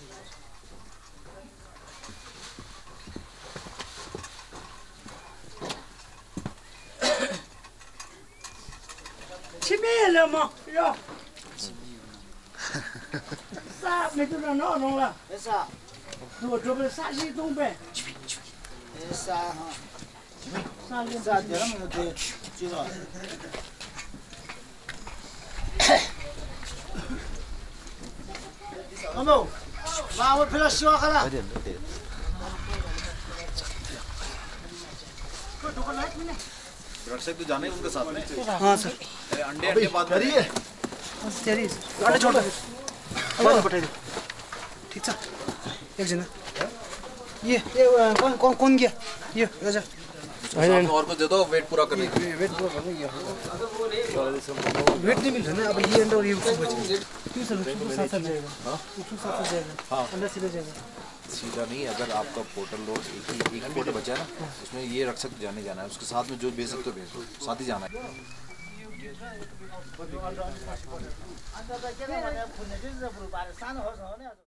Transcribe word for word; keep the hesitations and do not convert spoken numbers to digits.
Chimela mo, yo. Sa me tu no no la. Esa. Tu tu be sa ji tu be. Esa ha. Sa le sa de la me te ji lo. Amo. Ma wo phela shiwa khala. रक्षक तो जाने उनके साथ में। हाँ sir. अंडे अंडे बात करिए। तेरी अंडे छोड़ दो। अंडे पटा दो। ठीक है। एक जना। ये ये कौन कौन कौन गया? ये राजा। और कुछ दे दो वेट पूरा करने के लिए। वेट पूरा करने के लिए। वेट नहीं मिल रहा ना अब ये अंडा और ये उसको बचेगा। क्यों सर उसको साथ साथ जाएगा? हाँ। उसको साथ साथ जाएगा। हाँ। अंडा सीधा जाएगा। सीधा नहीं, अगर आपका पोर्टल लोड एक ही एक पोर्टल बचा है ना, उसमें ये रख सकते जाने जाना है, उसके साथ में जो भेज सकते हो भेज दो, साथ ही जाना है।